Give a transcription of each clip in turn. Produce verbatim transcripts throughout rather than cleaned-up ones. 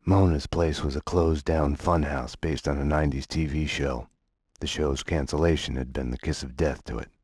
Mona's place was a closed-down funhouse based on a nineties T V show. The show's cancellation had been the kiss of death to it.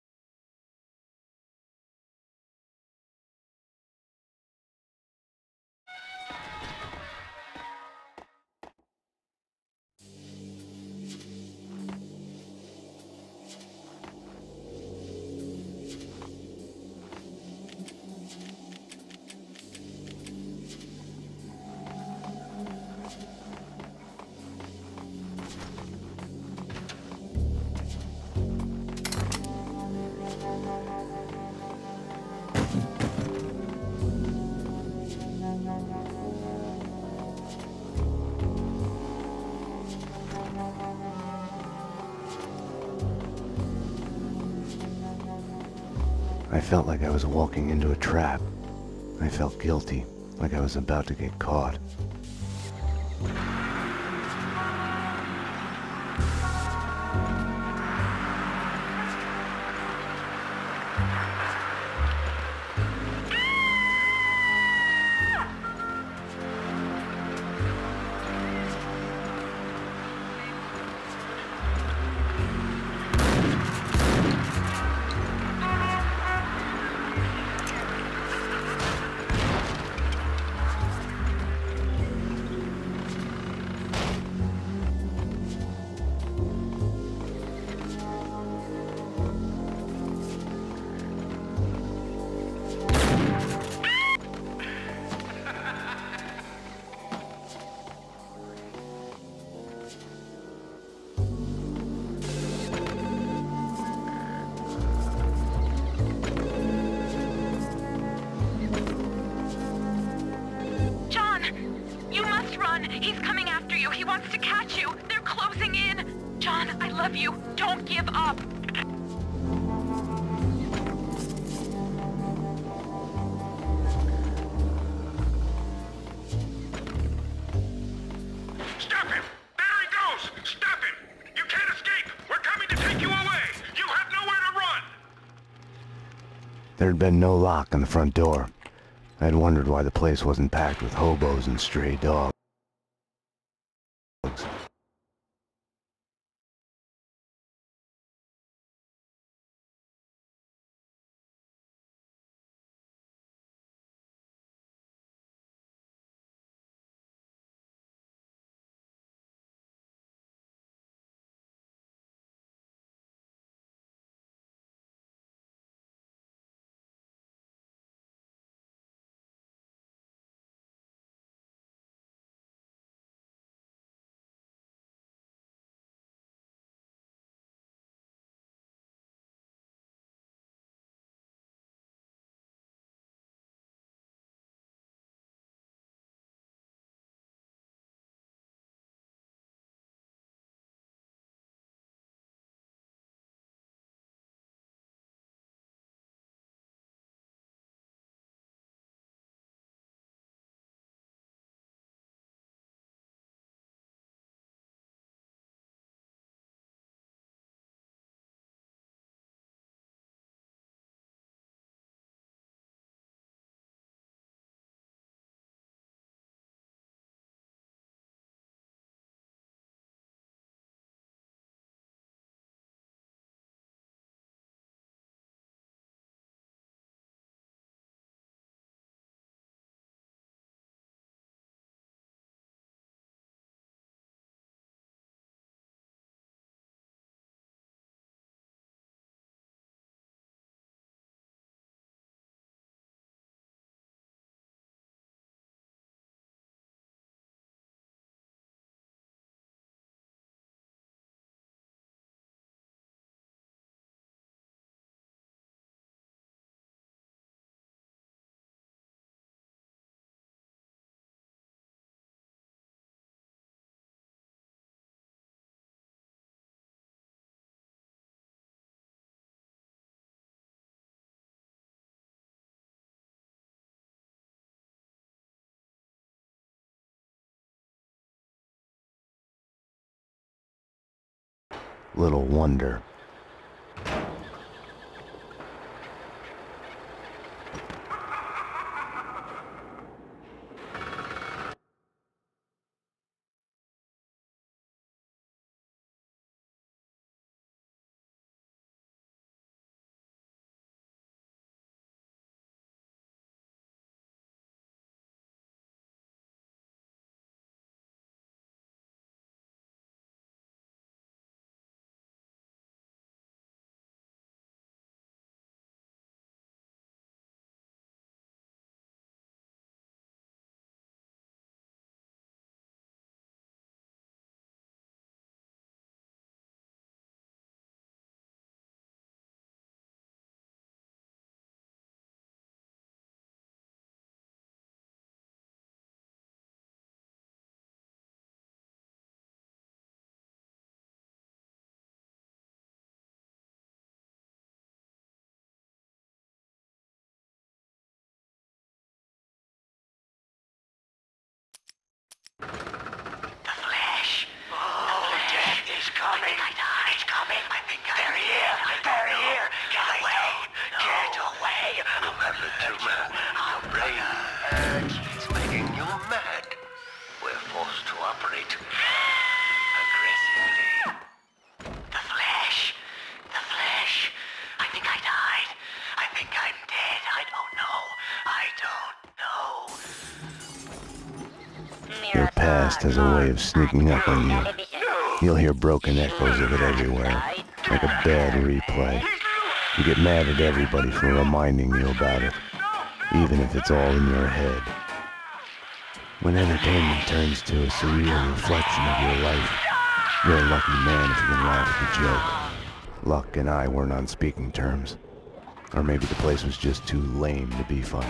I felt like I was walking into a trap. I felt guilty, like I was about to get caught. He's coming after you. He wants to catch you. They're closing in. John, I love you. Don't give up. Stop him! There he goes! Stop him! You can't escape! We're coming to take you away! You have nowhere to run! There had been no lock on the front door. I had wondered why the place wasn't packed with hobos and stray dogs. Little wonder. tumor. Our brain urge is making you mad. We're forced to operate aggressively. The flesh. The flesh. I think I died. I think I'm dead. I don't know. I don't know. Their past has a way of sneaking up on you. You'll hear broken echoes of it everywhere, like a bad replay. You get mad at everybody for reminding you about it, even if it's all in your head. When entertainment turns to a surreal reflection of your life, you're a lucky man if you can laugh at the joke. Luck and I weren't on speaking terms. Or maybe the place was just too lame to be funny.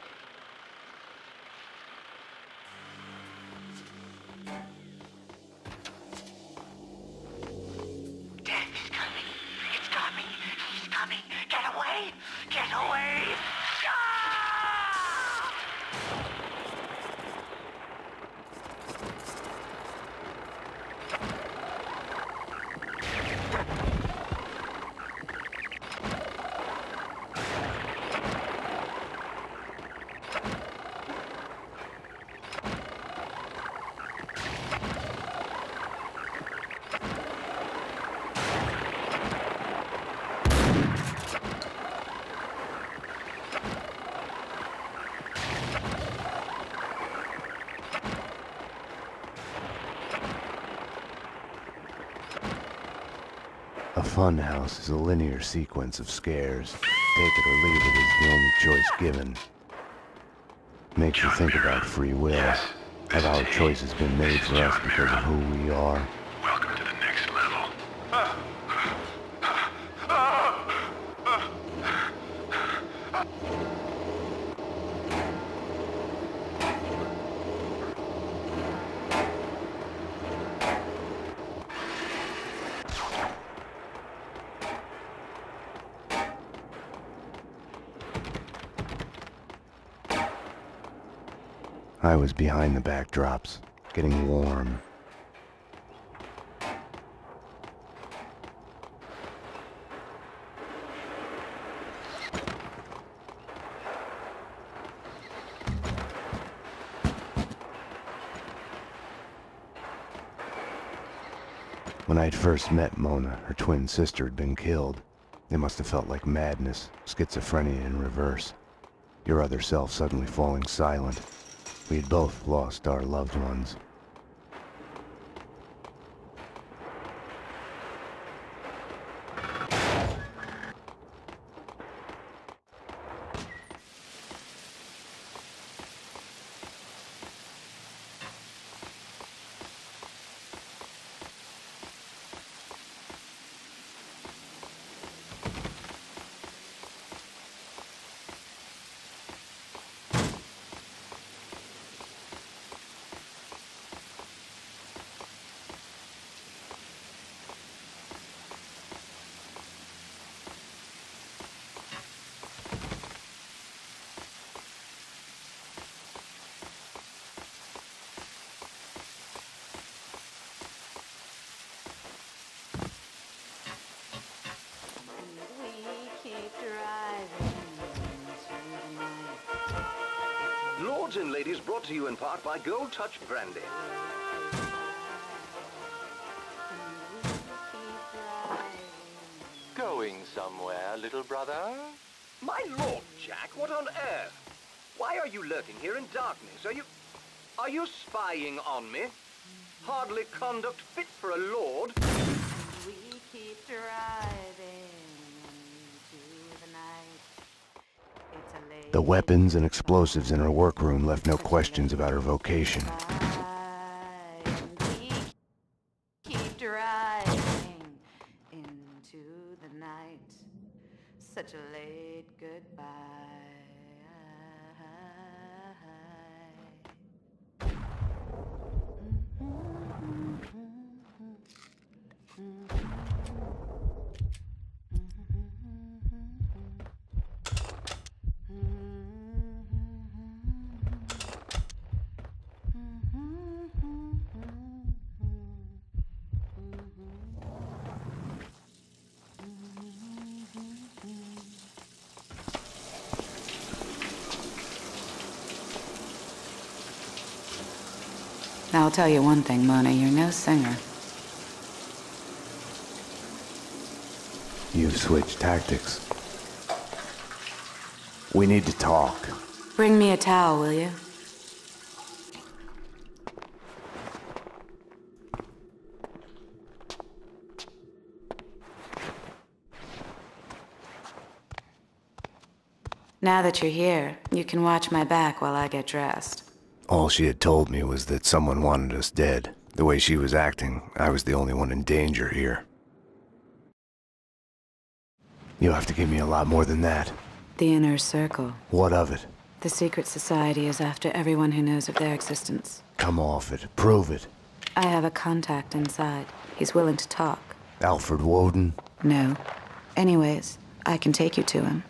A funhouse is a linear sequence of scares. Take it or leave it is the only choice given. Makes you think about free will. Have our choices been made for us because of who we are? Welcome to the next level. I was behind the backdrops, getting warm. When I'd first met Mona, her twin sister had been killed. It must have felt like madness, schizophrenia in reverse. Your other self suddenly falling silent. We had both lost our loved ones. Lords and ladies, brought to you in part by Gold Touch Brandy. Going somewhere, little brother? My lord, Jack, what on earth? Why are you lurking here in darkness? Are you... are you spying on me? Hardly conduct fit for a lord. We keep driving into the night. It's a late The weapons and explosives in her workroom left no questions about her vocation. we keep driving into the night. Such a late goodbye. Mm-hmm. Now, I'll tell you one thing, Mona, you're no singer. You've switched tactics. We need to talk. Bring me a towel, will you? Now that you're here, you can watch my back while I get dressed. All she had told me was that someone wanted us dead. The way she was acting, I was the only one in danger here. You'll have to give me a lot more than that. The Inner Circle. What of it? The secret society is after everyone who knows of their existence. Come off it. Prove it. I have a contact inside. He's willing to talk. Alfred Woden? No. Anyways, I can take you to him.